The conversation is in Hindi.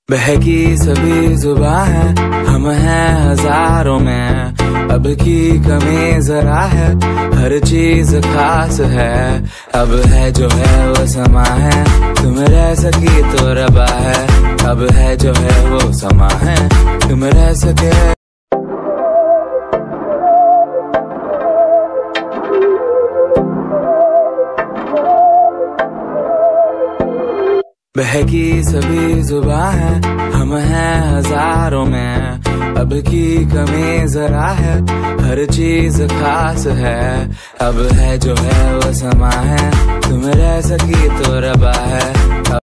बहकी सभी जुबां है, हम हैं हजारों में। अब की कमी जरा है, हर चीज खास है। अब है जो है वो समा है, तुम रह सकी तो रबा है। अब है जो है वो समा है, तुम रह सके। बहकी सभी जुबां है, हम हैं हजारों में। अब की कमी जरा है, हर चीज खास है। अब है जो है वो समा है, तुम रह सकी तो रबा है।